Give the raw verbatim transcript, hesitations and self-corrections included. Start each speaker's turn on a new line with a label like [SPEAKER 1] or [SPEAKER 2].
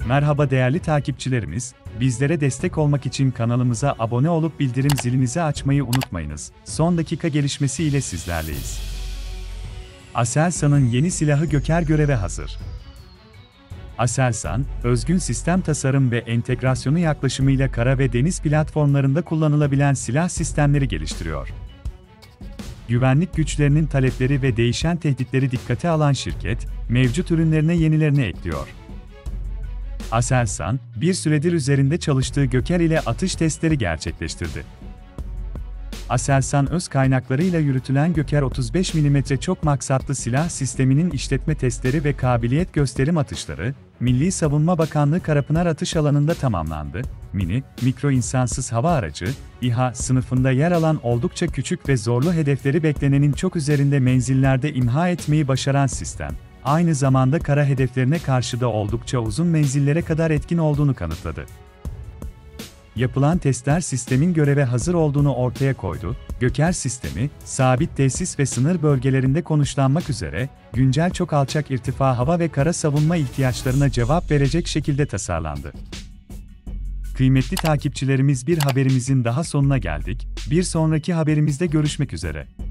[SPEAKER 1] Merhaba değerli takipçilerimiz, bizlere destek olmak için kanalımıza abone olup bildirim zilinizi açmayı unutmayınız. Son dakika gelişmesi ile sizlerleyiz. Aselsan'ın yeni silahı Göker göreve hazır. Aselsan, özgün sistem tasarım ve entegrasyonu yaklaşımıyla kara ve deniz platformlarında kullanılabilen silah sistemleri geliştiriyor. Güvenlik güçlerinin talepleri ve değişen tehditleri dikkate alan şirket, mevcut ürünlerine yenilerini ekliyor. Aselsan, bir süredir üzerinde çalıştığı Göker ile atış testleri gerçekleştirdi. Aselsan öz kaynaklarıyla yürütülen Göker otuz beş milimetre çok maksatlı silah sisteminin işletme testleri ve kabiliyet gösterim atışları, Milli Savunma Bakanlığı Karapınar Atış Alanı'nda tamamlandı. Mini, mikro insansız hava aracı, İHA sınıfında yer alan oldukça küçük ve zorlu hedefleri beklenenin çok üzerinde menzillerde imha etmeyi başaran sistem, aynı zamanda kara hedeflerine karşı da oldukça uzun menzillere kadar etkin olduğunu kanıtladı. Yapılan testler sistemin göreve hazır olduğunu ortaya koydu. Göker sistemi, sabit tesis ve sınır bölgelerinde konuşlanmak üzere, güncel çok alçak irtifa hava ve kara savunma ihtiyaçlarına cevap verecek şekilde tasarlandı. Kıymetli takipçilerimiz, bir haberimizin daha sonuna geldik. Bir sonraki haberimizde görüşmek üzere.